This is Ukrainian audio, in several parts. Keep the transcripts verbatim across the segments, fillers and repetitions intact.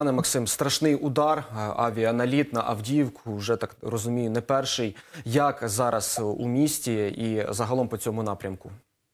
Пане Максим, страшний удар, авіаналіт на Авдіївку, вже, так розумію, не перший. Як зараз у місті і загалом по цьому напрямку?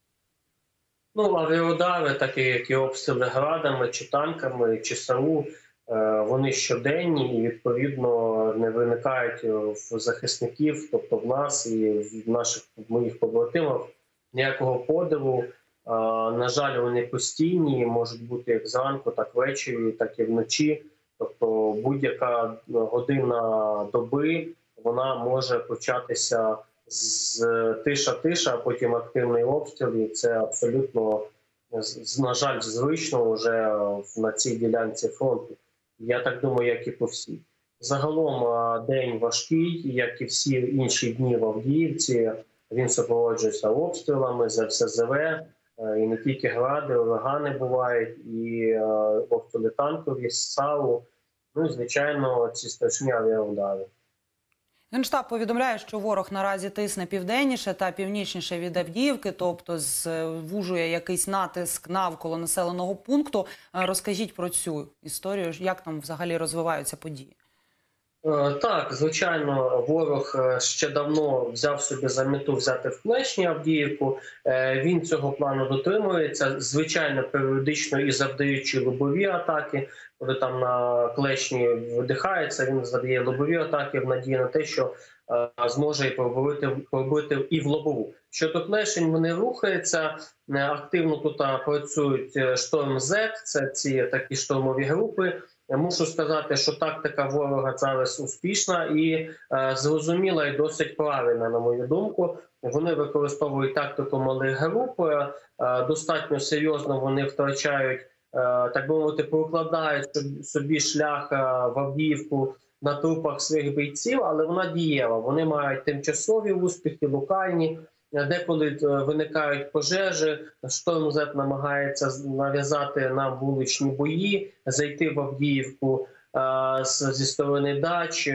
Ну, авіаудари, такі як і обстріли градами, чи танками, чи САУ, вони щоденні і, відповідно, не виникають в захисників, тобто в нас і в наших в моїх побратимах, ніякого подиву. На жаль, вони постійні, можуть бути як зранку, так ввечері, так і вночі. Тобто будь-яка година доби, вона може початися з тиша-тиша, а потім активний обстріл. І це абсолютно, на жаль, звично вже на цій ділянці фронту. Я так думаю, як і по всій. Загалом день важкий, як і всі інші дні в Авдіївці. Він супроводжується обстрілами з еф ес зе ве. І не тільки гради, урагани бувають, і обстріли танкові, САУ. Ну і, звичайно, ці страшні авіаудари. Генштаб повідомляє, що ворог наразі тисне південніше та північніше від Авдіївки, тобто звужує якийсь натиск навколо населеного пункту. Розкажіть про цю історію, як там взагалі розвиваються події? Так, звичайно, ворог ще давно взяв собі за мету взяти в Клешні Авдіївку. Він цього плану дотримується. Звичайно, періодично і завдаючи лобові атаки. Коли там на Клешні видихається, він завдає лобові атаки в надії на те, що зможе і пробити, пробити і в лобову. Щодо Клешень, вони рухаються. Активно тут працюють Шторм Зет, це ці такі штурмові групи. Мушу сказати, що тактика ворога зараз успішна і е, зрозуміла і досить правильна, на мою думку. Вони використовують тактику малих груп, е, достатньо серйозно вони втрачають, е, так би мовити, прокладають собі шлях е, в Авдіївку на трупах своїх бійців, але вона дієва. Вони мають тимчасові успіхи, локальні. Деколи виникають пожежі, Шторм Зет намагається нав'язати нам вуличні бої, зайти в Авдіївку а, зі сторони дач.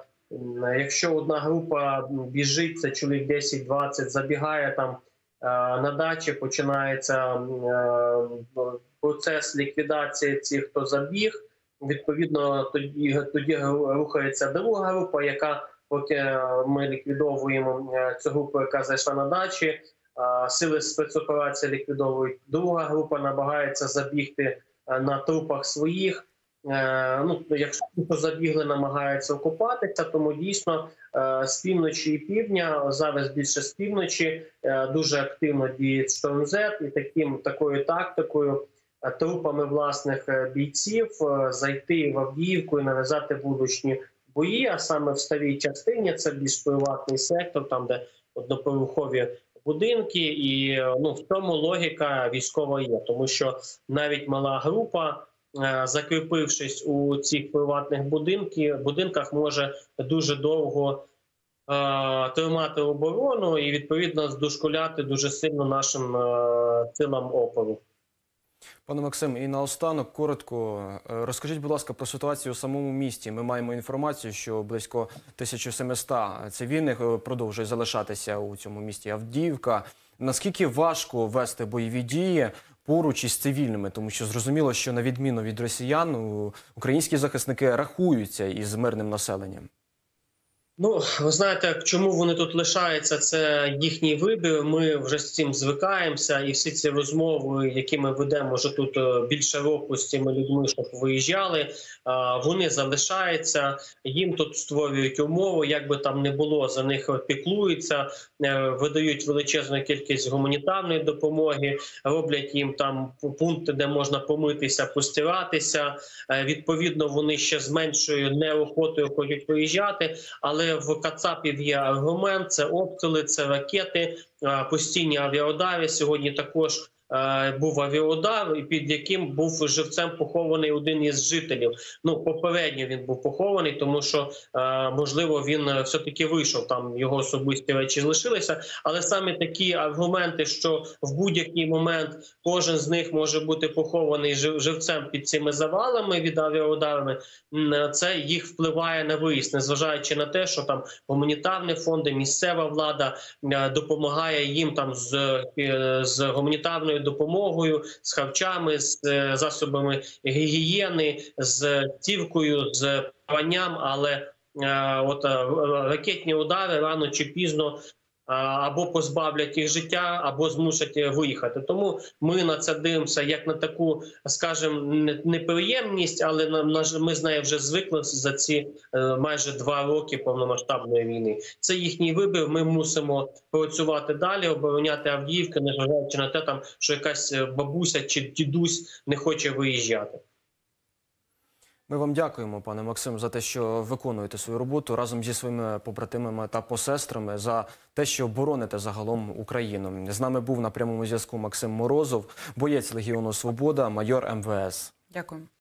Якщо одна група біжить, це чоловік десять-двадцять, забігає там а, на дачі, починається а, процес ліквідації цих, хто забіг. Відповідно, тоді, тоді рухається друга група, яка поки ми ліквідовуємо цю групу, яка зайшла на дачі, сили спецоперації ліквідовують. Друга група намагається забігти на трупах своїх. Ну, якщо забігли, намагаються окупатися, тому дійсно з півночі і півдня, зараз більше з півночі, дуже активно діє Шторм Зет, і таким, такою тактикою, трупами власних бійців зайти в Авдіївку і нав'язати вуличні бої, а саме в старій частині, це більш приватний сектор, там де одноповерхові будинки, і ну, в цьому логіка військова є, тому що навіть мала група, закріпившись у цих приватних будинках, будинках може дуже довго е, тримати оборону і, відповідно, здошкуляти дуже сильно нашим е, силам опору. Пане Максим, і наостанок, коротко, розкажіть, будь ласка, про ситуацію у самому місті. Ми маємо інформацію, що близько тисяча сімсот цивільних продовжує залишатися у цьому місті Авдіївка. Наскільки важко вести бойові дії поруч із цивільними? Тому що зрозуміло, що на відміну від росіян, українські захисники рахуються із мирним населенням. Ну, ви знаєте, чому вони тут лишаються, це їхній вибір, ми вже з цим звикаємося, і всі ці розмови, які ми ведемо вже тут більше року з цими людьми, щоб виїжджали, вони залишаються, їм тут створюють умови, як би там не було, за них піклуються, видають величезну кількість гуманітарної допомоги, роблять їм там пункти, де можна помитися, постиратися, відповідно вони ще з меншою неохотою хочуть виїжджати, але в Кацапів є аргумент, це обстріли, це ракети, постійні авіаудари. Сьогодні також був авіаудар, під яким був живцем похований один із жителів. Ну, попередньо він був похований, тому що, можливо, він все-таки вийшов, там його особисті речі залишилися. Але саме такі аргументи, що в будь-який момент кожен з них може бути похований живцем під цими завалами від авіаударами, це їх впливає на виїзд, незважаючи на те, що там гуманітарні фонди, місцева влада допомагає їм там з, з гуманітарною медичною допомогою, з харчами, з е, засобами гігієни, з цівкою, з пранням, але е, от е, ракетні удари рано чи пізно або позбавлять їх життя, або змусять виїхати. Тому ми на це дивимося як на таку, скажімо, неприємність, але ми з нею вже звикли за ці майже два роки повномасштабної війни. Це їхній вибір, ми мусимо працювати далі, обороняти Авдіївку, незважаючи на те, там, що якась бабуся чи дідусь не хоче виїжджати. Ми вам дякуємо, пане Максим, за те, що виконуєте свою роботу разом зі своїми побратимами та посестрами, за те, що бороните загалом Україну. З нами був на прямому зв'язку Максим Морозов, боєць Легіону Свобода, майор ем ве ес. Дякую.